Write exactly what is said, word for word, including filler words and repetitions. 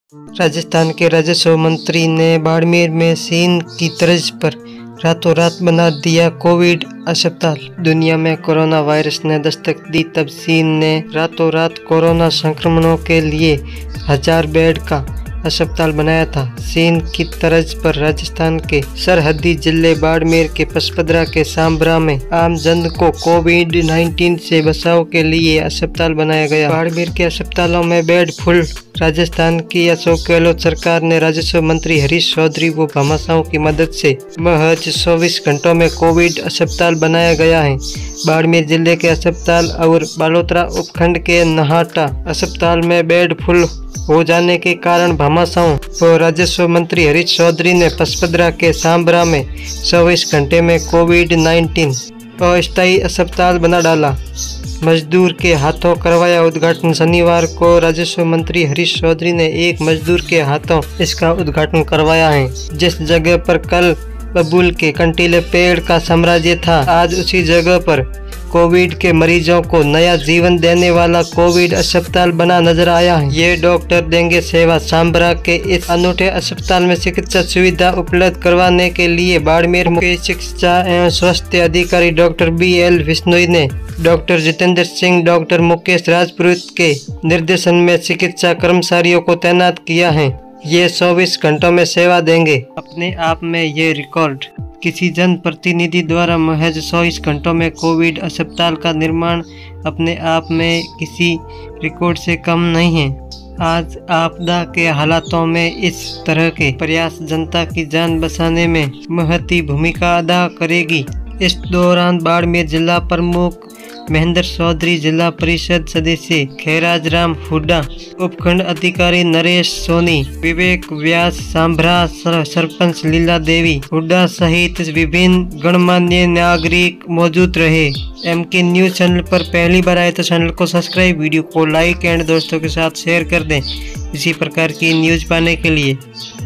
राजस्थान के राजस्व मंत्री ने बाड़मेर में चीन की तर्ज पर रातों रात बना दिया कोविड अस्पताल। दुनिया में कोरोना वायरस ने दस्तक दी तब चीन ने रातों रात कोरोना संक्रमणों के लिए हजार बेड का अस्पताल बनाया था। चीन की तर्ज पर राजस्थान के सरहदी जिले बाड़मेर के पचपदरा के सांभरा में आम जन को कोविड नाइन्टीन से बचाव के लिए अस्पताल बनाया गया। बाड़मेर के अस्पतालों में बेड फुल। राजस्थान की अशोक गहलोत सरकार ने राजस्व मंत्री हरीश चौधरी व भामाशाहों की मदद से महज चौबीस घंटों में कोविड अस्पताल बनाया गया है। बाड़मेर जिले के अस्पताल और बालोतरा उपखंड के नहाटा अस्पताल में बेड फुल हो जाने के कारण भामाशाहों व राजस्व मंत्री हरीश चौधरी ने पचपदरा के सांभरा में चौबीस घंटे में कोविड नाइन्टीन अस्थायी अस्पताल बना डाला। मजदूर के हाथों करवाया उद्घाटन। शनिवार को राजस्व मंत्री हरीश चौधरी ने एक मजदूर के हाथों इसका उद्घाटन करवाया है। जिस जगह पर कल बबूल के कंटीले पेड़ का साम्राज्य था, आज उसी जगह पर कोविड के मरीजों को नया जीवन देने वाला कोविड अस्पताल बना नजर आया है। ये डॉक्टर देंगे सेवा। सांभरा के इस अनूठे अस्पताल में चिकित्सा सुविधा उपलब्ध करवाने के लिए बाड़मेर मुख्य चिकित्सा एवं स्वास्थ्य अधिकारी डॉक्टर बी एल बिश्नोई ने डॉक्टर जितेंद्र सिंह, डॉक्टर मुकेश राजपुरोहित के निर्देशन में चिकित्सा कर्मचारियों को तैनात किया है। ये चौबीस घंटों में सेवा देंगे। अपने आप में ये रिकॉर्ड किसी जन प्रतिनिधि द्वारा महज चौबीस घंटों में कोविड अस्पताल का निर्माण अपने आप में किसी रिकॉर्ड से कम नहीं है। आज आपदा के हालातों में इस तरह के प्रयास जनता की जान बचाने में महती भूमिका अदा करेगी। इस दौरान बाड़मेर जिला प्रमुख महेंद्र चौधरी, जिला परिषद सदस्य खैराज राम हुड्डा, उपखंड अधिकारी नरेश सोनी, विवेक व्यास, सांभरा सरपंच लीला देवी हुड्डा सहित विभिन्न गणमान्य नागरिक मौजूद रहे। एम के न्यूज चैनल पर पहली बार आए तो चैनल को सब्सक्राइब, वीडियो को लाइक एंड दोस्तों के साथ शेयर कर दें इसी प्रकार की न्यूज पाने के लिए।